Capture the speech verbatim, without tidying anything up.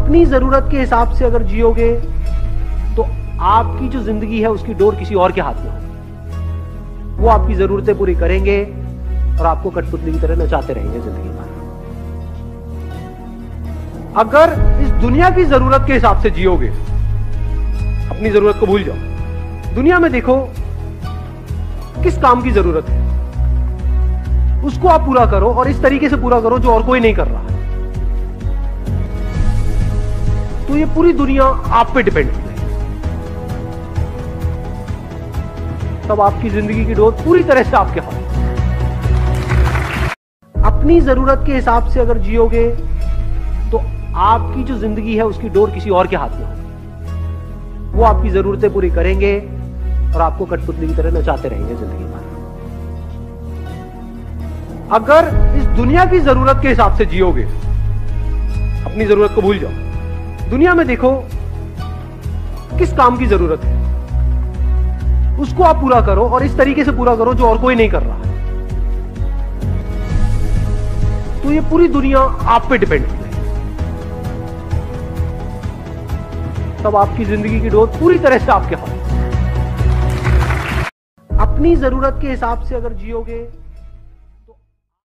अपनी जरूरत के हिसाब से अगर जियोगे तो आपकी जो जिंदगी है उसकी डोर किसी और के हाथ में होगी। वो आपकी जरूरतें पूरी करेंगे और आपको कठपुतली की तरह नचाते रहेंगे जिंदगी भर। अगर इस दुनिया की जरूरत के हिसाब से जियोगे, अपनी जरूरत को भूल जाओ। दुनिया में देखो किस काम की जरूरत है, उसको आप पूरा करो और इस तरीके से पूरा करो जो और कोई नहीं कर रहा है। तो ये पूरी दुनिया आप पे डिपेंड है। तब आपकी जिंदगी की डोर पूरी तरह से आपके हाथ। अपनी जरूरत के हिसाब से अगर जियोगे तो आपकी जो जिंदगी है उसकी डोर किसी और के हाथ में होगी। वो आपकी जरूरतें पूरी करेंगे और आपको कठपुतली की तरह नचाते रहेंगे जिंदगी भर। अगर इस दुनिया की जरूरत के हिसाब से जियोगे, अपनी जरूरत को भूल जाओ। दुनिया में देखो किस काम की जरूरत है, उसको आप पूरा करो और इस तरीके से पूरा करो जो और कोई नहीं कर रहा है। तो ये पूरी दुनिया आप पे डिपेंड है। तब आपकी जिंदगी की डोर पूरी तरह से आपके हाथ। अपनी जरूरत के हिसाब से अगर जियोगे